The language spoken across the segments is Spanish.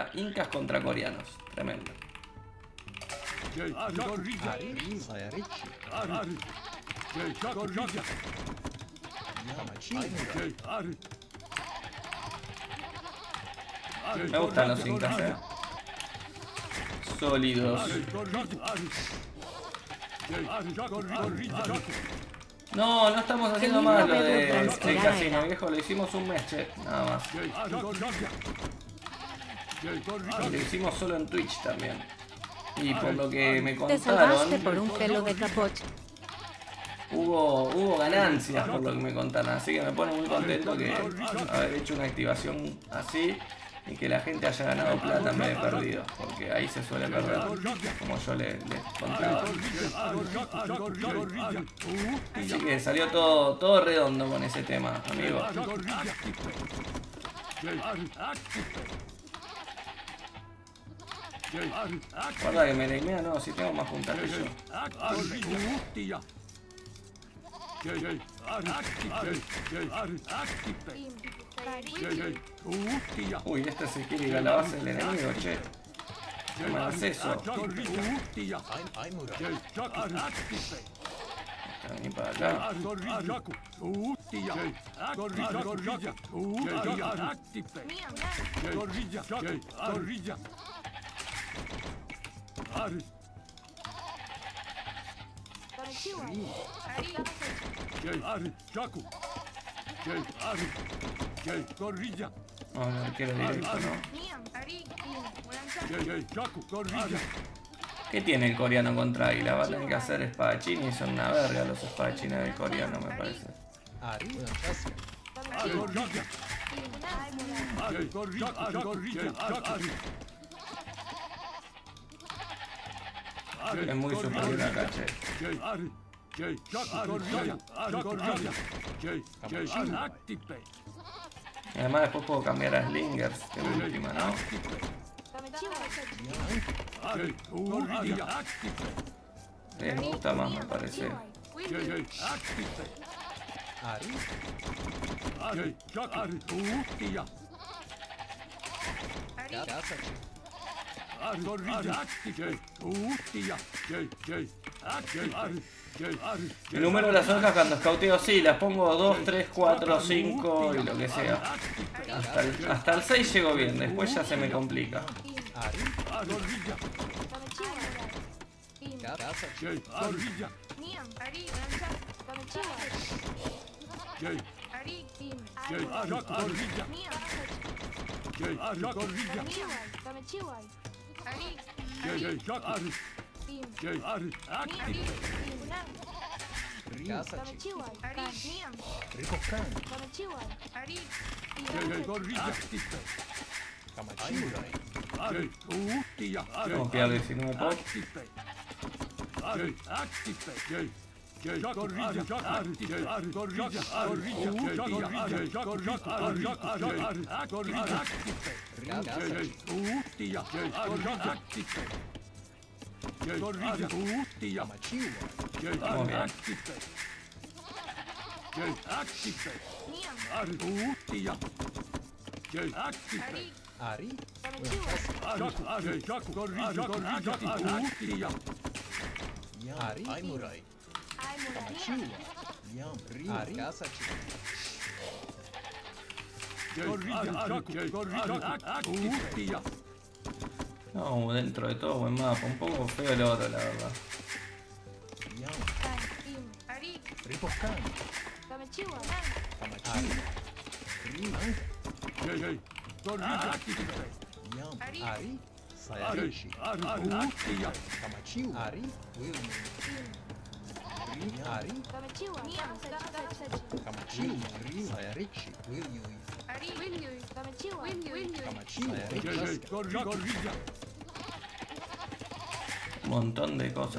pelea incas contra coreanos. Tremendo. Me gustan los incas, sólidos. No, no estamos haciendo más lo de casino, viejo. Lo hicimos un mes, che. Nada más. Y lo hicimos solo en Twitch también. Y por lo que me contaron, te salvaste por un pelo de capote. Hubo ganancias por lo que me contaron, así que me pone muy contento que haber hecho una activación así y que la gente haya ganado plata en vez de perdido, porque ahí se suele perder, como yo les contaba. Así que salió todo redondo con ese tema, amigo. Guarda que me laimea, no, si tengo más puntas que yo. Uy, este se quiere ir a la base del enemigo, che. No me hagas eso. Vení para acá. No, no quiero directo, ¿no? ¿Qué tiene el coreano contra Aguilas? Va a tener que hacer espadachín y son una verga los espadachines del coreano, me parece. Es muy superior acá, che. Y además después puedo cambiar a Slingers, que es la última, ¿no? Me gusta más, me parece. El número de las orcas cuando escauteo, sí, las pongo 2, 3, 4, 5 y lo que sea. Hasta el 6 llego bien, después ya se me complica. Vamos a pillar 19 pop. No, dentro de todo buen mapa, un poco feo el otro, la verdad. Un montón de cosas.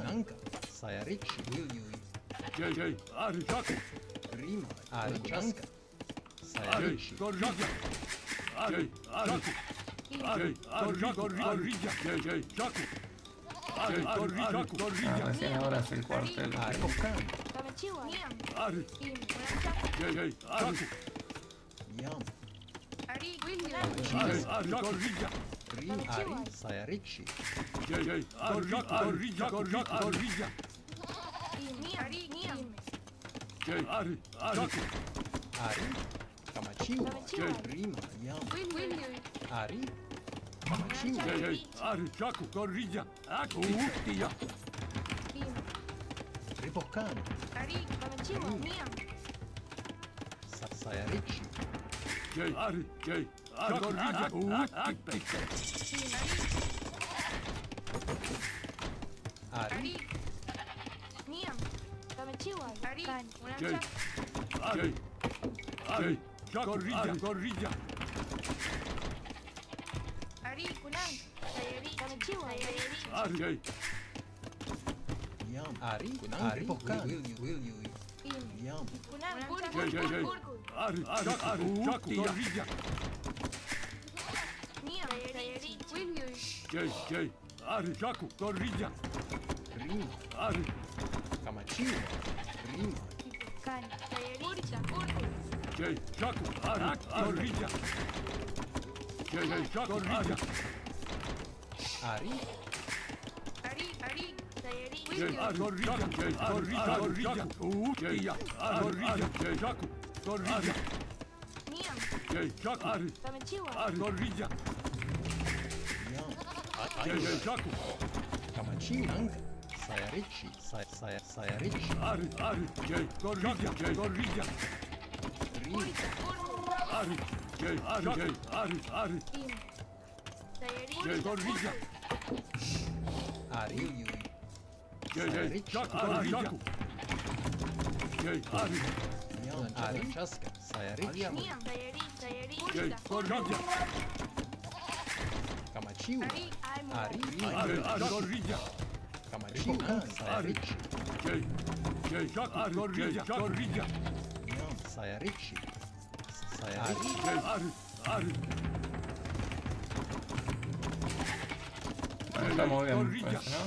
Recién ahora es el cuartel. Estamos bien, pues, ¿no?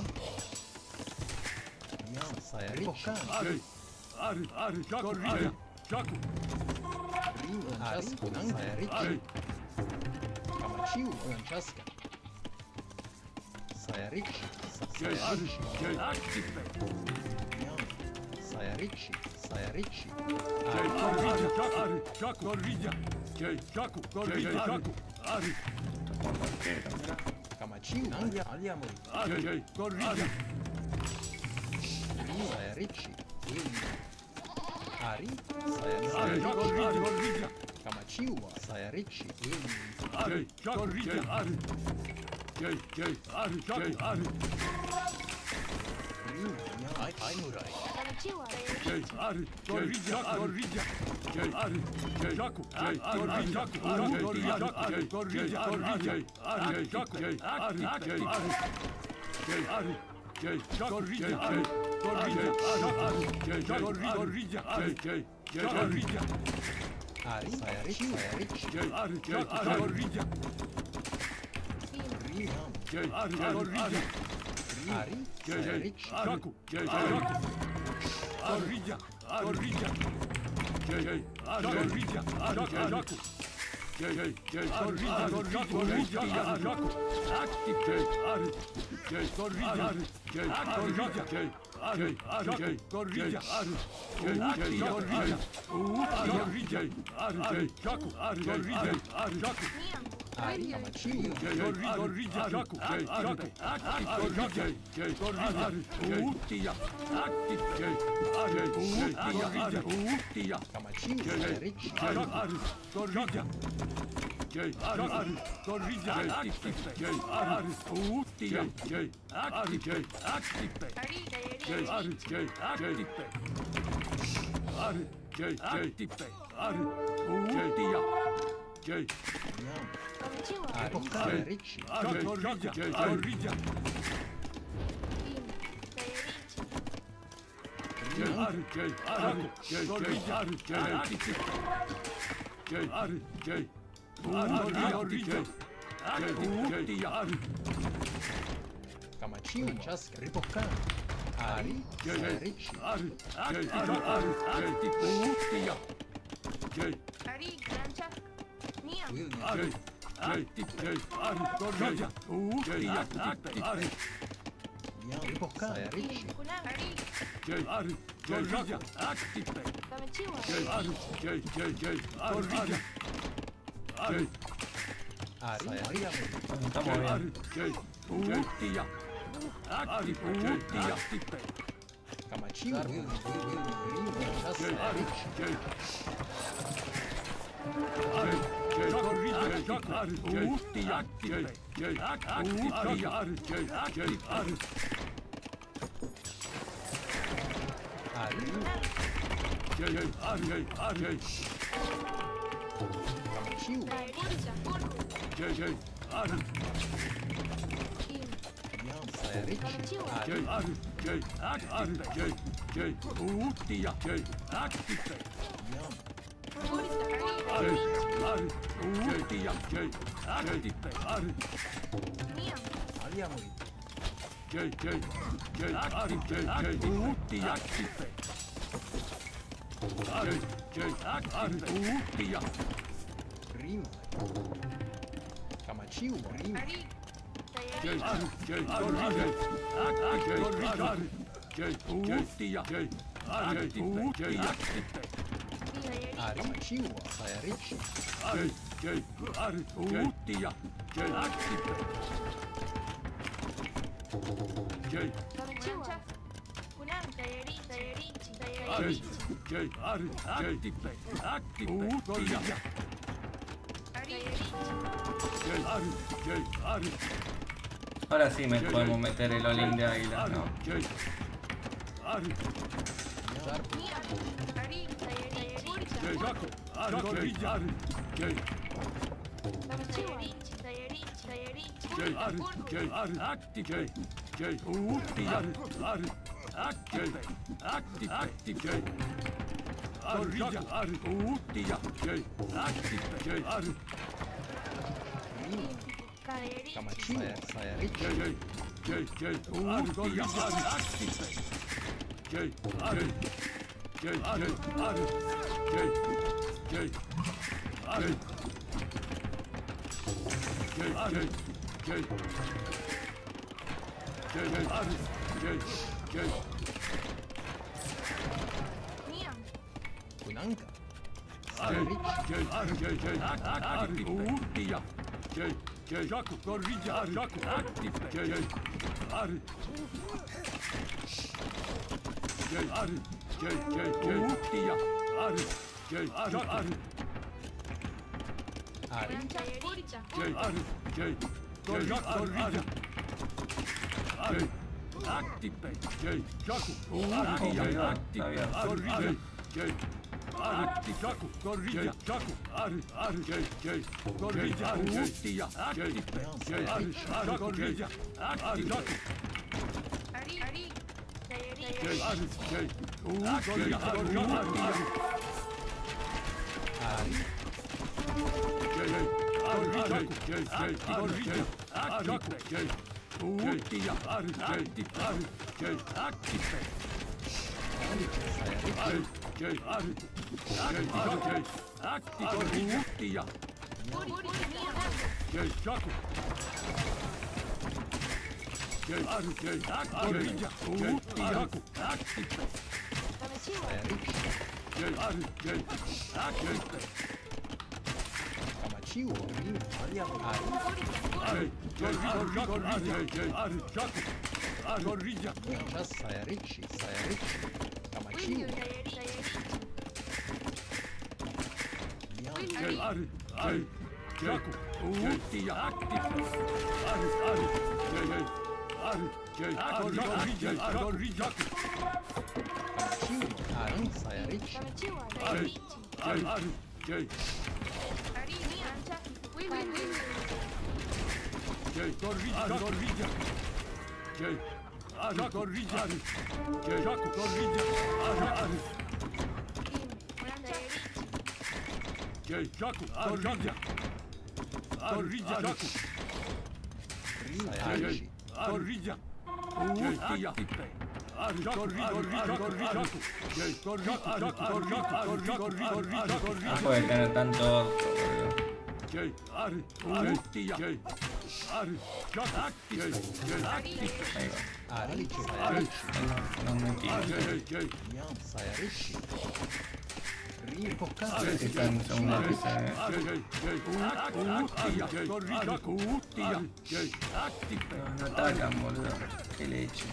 Estamos bien. Ahora sí me podemos meter el all-in de Aguilas, ¿no? No puede tener tanto orto, boludo. Ahí va. Nos metimos. A ver si está en segunda pista, no atacan, boludo. Qué leche.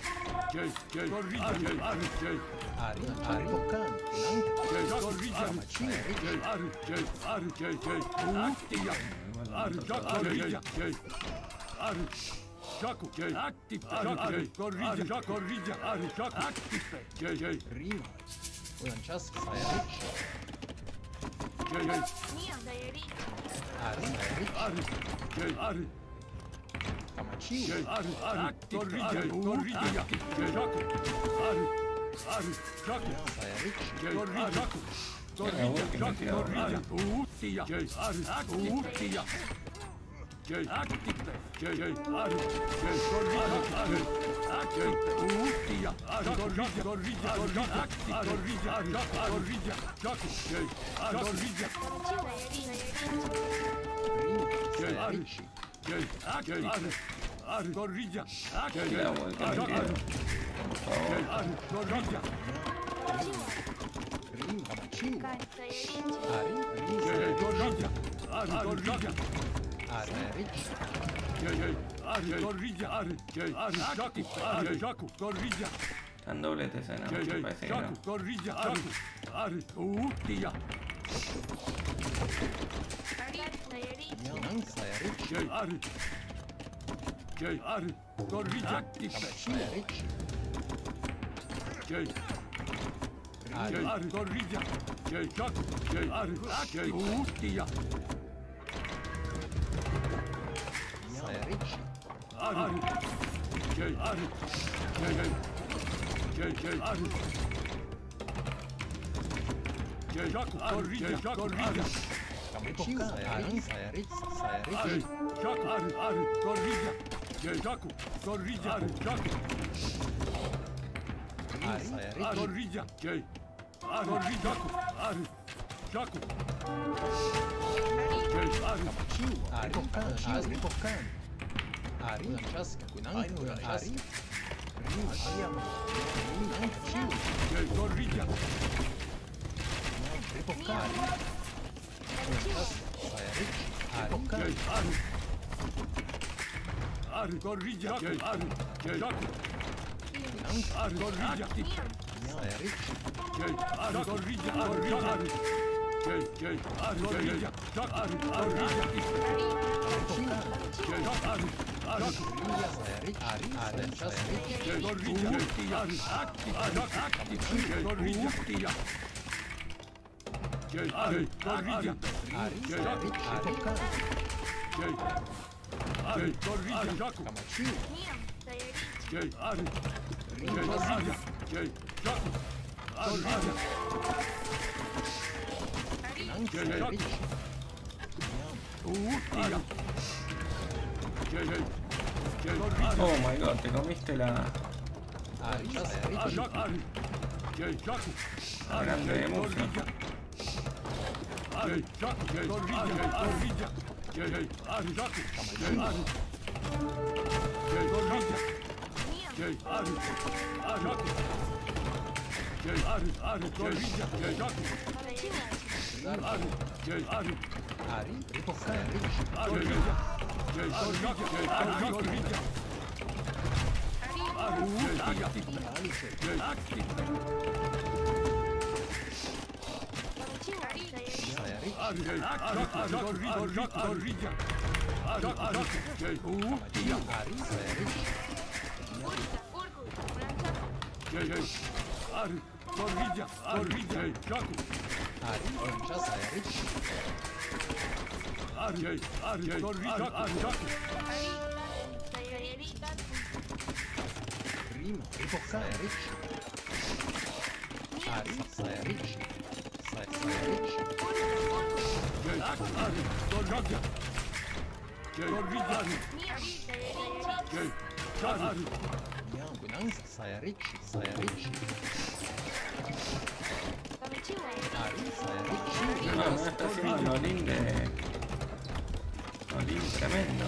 Están dobletes, ¿no? Parece que oh my god, te comiste la grande de musa. No, no está haciendo Rinde. Olín, tremendo.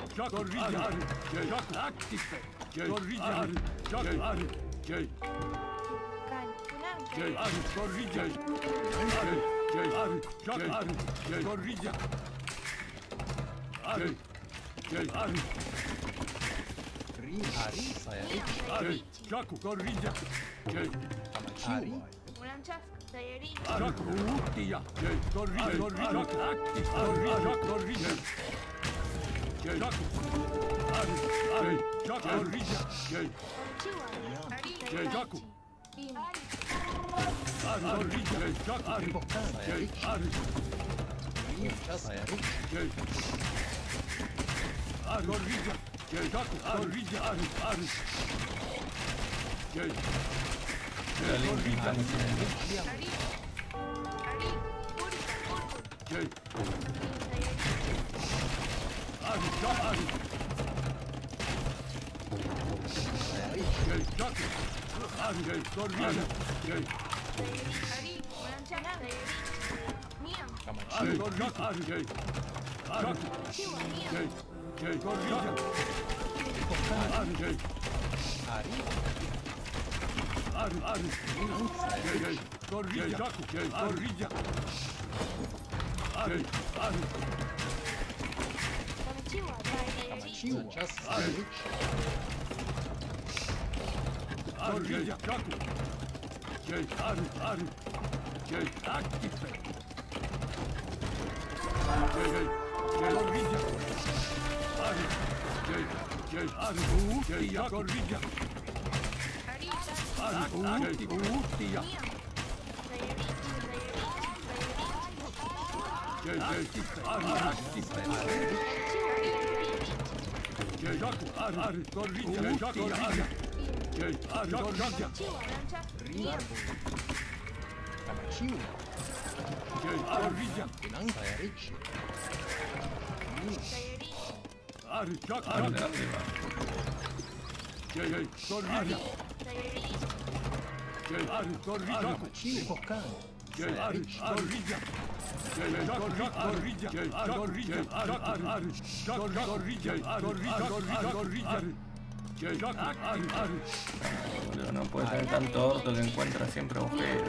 No puede tener tanto orto que encuentra siempre agujeros.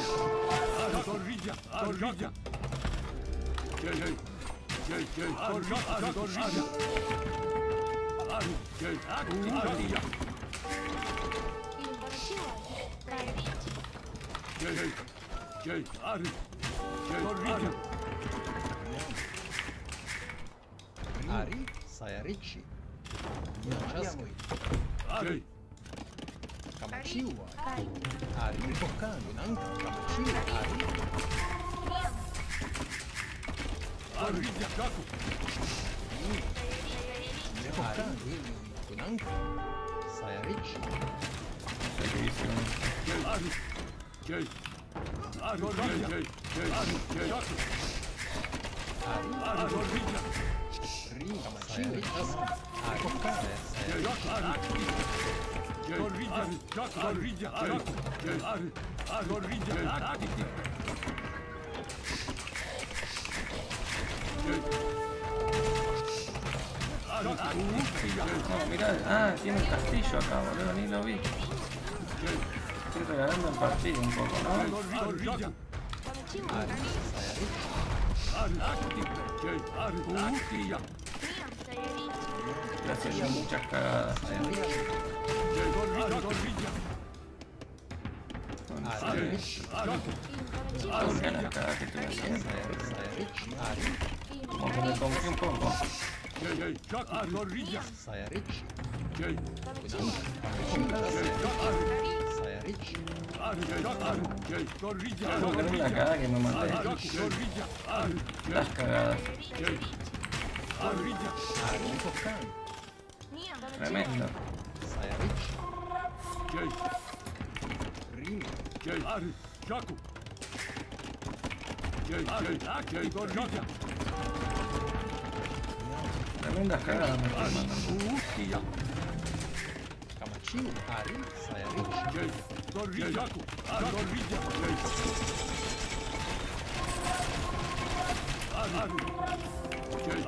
No, mirá, tiene un castillo acá, boludo, ni lo vi. Estoy regalando el partido un poco, ¿no? Gracias, hay muchas cagadas. Buenas las cagadas que estoy haciendo. Como que me confié un poco. Creo que no es la cagada que me mandé. Las cagadas. Tremendo. Tremendas cagadas me estoy mandando.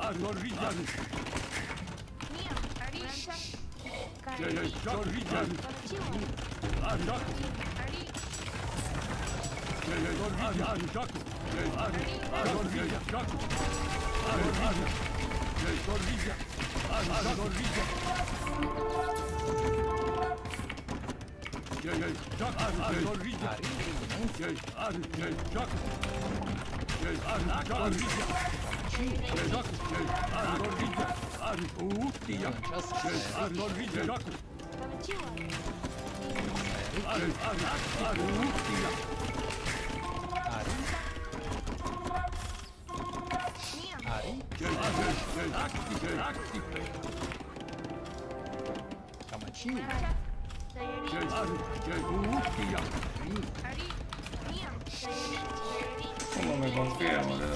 ¿Cómo me confía, boludo?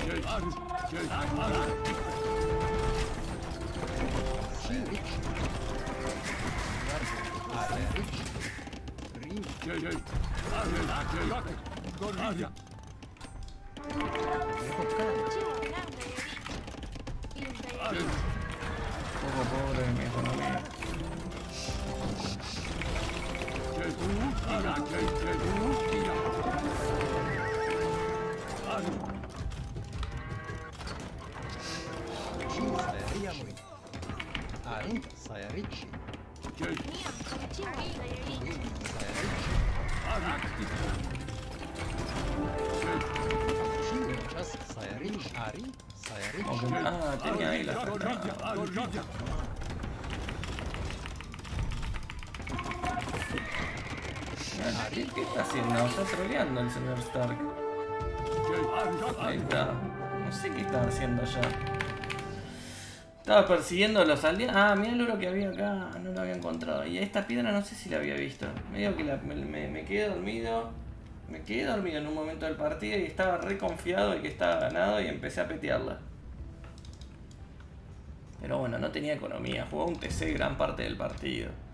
Poco pobre de mi economía. Ah, tenía ahí la ¿Qué está haciendo? Está troleando el señor Stark. Ahí está. No sé qué está haciendo allá. Estaba persiguiendo a los aldeanos. Ah, mirá el oro que había acá. No lo había encontrado. Y esta piedra no sé si la había visto. Me digo que me quedé dormido. Me quedé dormido en un momento del partido y estaba re confiado de que estaba ganado y empecé a petearla. Pero bueno, no tenía economía. Jugó un TC gran parte del partido.